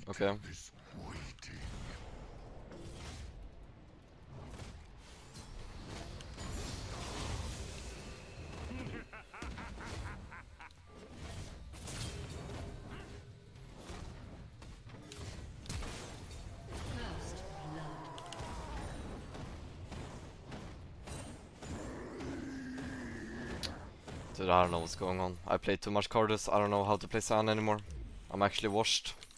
Okay. Dude, I don't know what's going on. I played too much Cardus. I don't know how to play Sion anymore. I'm actually washed.